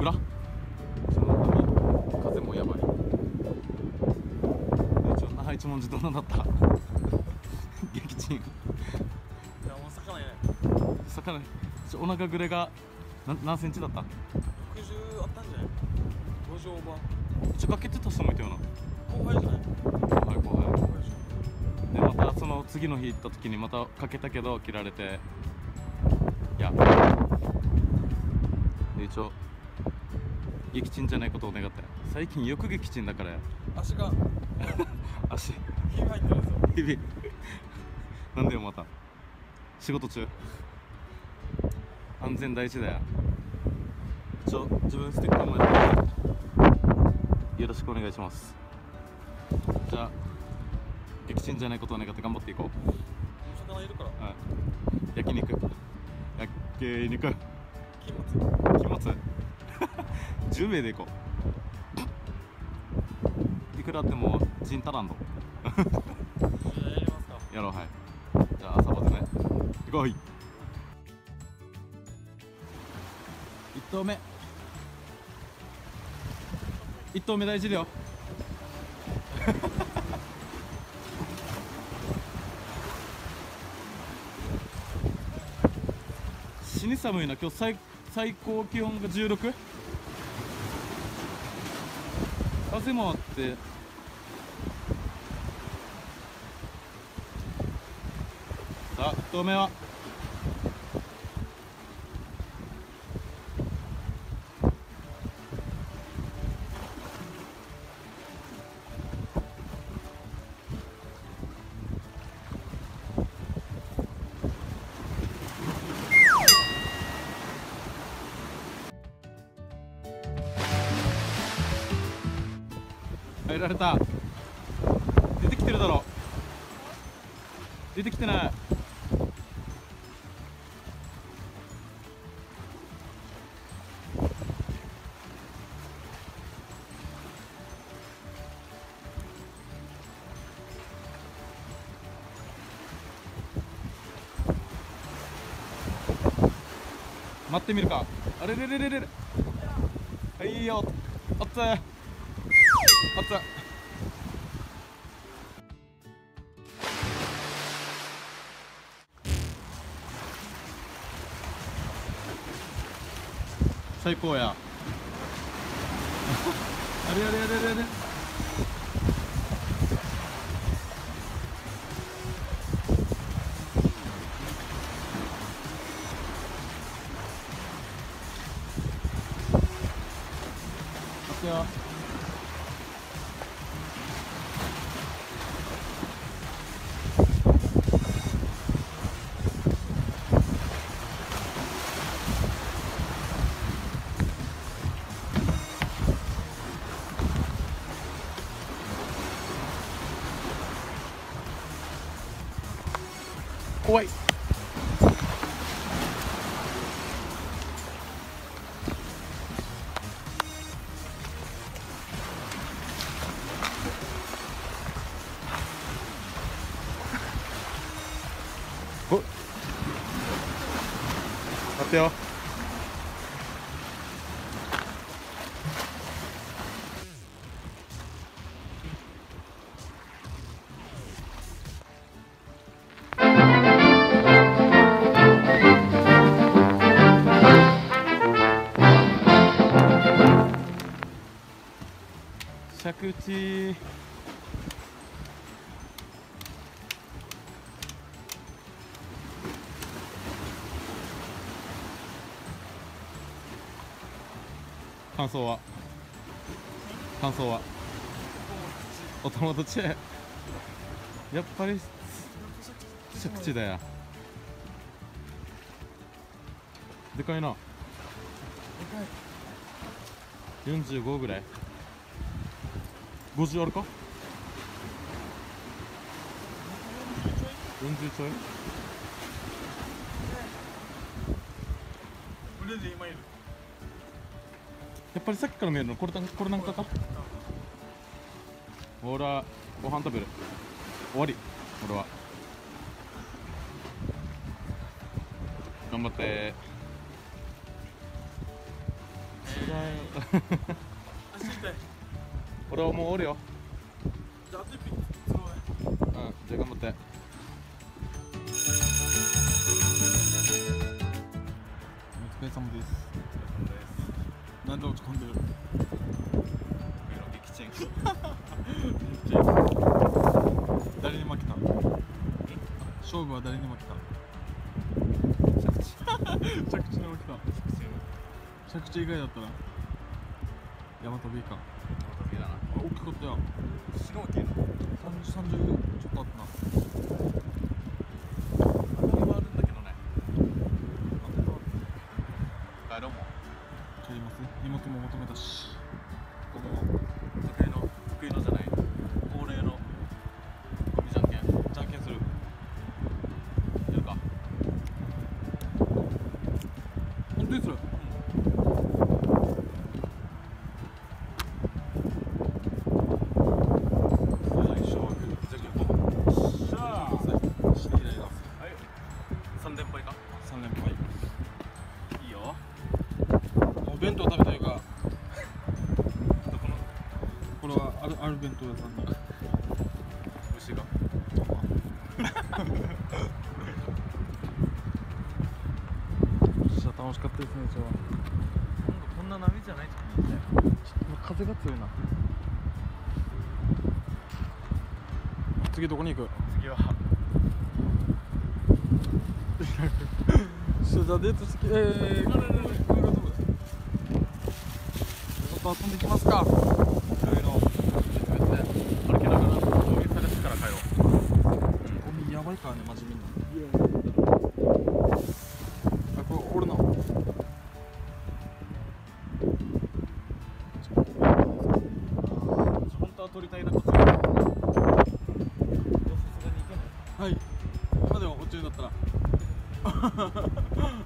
暗っ。その中に風もやばい。那覇一文字どんなだった撃沈。 いやもう魚やね。 魚お腹ぐれが何センチだった？ 60あったんじゃない？50オーバー。 一応かけてた人もいたよな。 後輩じゃない？ 後輩後輩でしでまたその次の日行った時にまたかけたけど切られて、いやで一応撃沈じゃないことを願って、最近よく撃沈だからや。 ょ。足が足ひび入ってるんですよ。 日々なんだよまた仕事中。安全第一だよ。自分ステッカーもやってよろしくお願いします。じゃあ撃沈じゃないことを願って頑張っていこう。 魚いるから。 はい、焼肉金期末10名で行こう。いくらあっても陣足らんの末。やりますか。 やろう。はい、じゃあ朝までね。行こう。1投目1投目大事だよ死に寒いな今日。最高気温が16。風もあってさあ1投目は入られた。出てきてるだろ。出てきてない。待ってみるか。あれれれれれれ。はいいよ。あったあった。最高や。あれあれあれあれあれ。あったよ。怖い。お、待ってよ。着地。感想はお友達。やっぱり着地だよ。でかいな。45ぐらい。50あるか。40ちょい。 腕で今いる。 やっぱりさっきから見えるのこれなんかか。ほらご飯食べる。終わり。俺は頑張って。 足痛い。 俺はもうおるよ。 じゃああと一匹釣ろうね。 じゃあ頑張って。 お疲れ様です。なんで落ち込んでる？ 撃沈。 誰に負けた？勝負は誰に負けた？着地に負けた。着地以外だったら山飛びか。大きかったよ。 白いけど。 30ちょっとあったな。 当たりはあるんだけどね。帰ろうも。 帰ります。荷物も求めたし。 ここ得意のじゃない。恒例のゴミじゃんけん。 じゃんけんする。 やるか。 本当にする。 3連敗か。 3連敗。 いいよ。 お弁当食べたいか。 どこのこれはある弁当屋さんに。 牛が。 楽しかったですね。じゃこんな波じゃない時に行ったよ。 あ風が強いな。次どこに行く？ 次はじゃあデートしてきちょっと遊んできますか。 いろいろ歩きながらゴミ探してから帰ろう。 ゴミやばいからね、マジみんな。あ、これ俺の。 本当は撮りたいなこっちが。さすがに行けない。 はい。今でもお中だったら。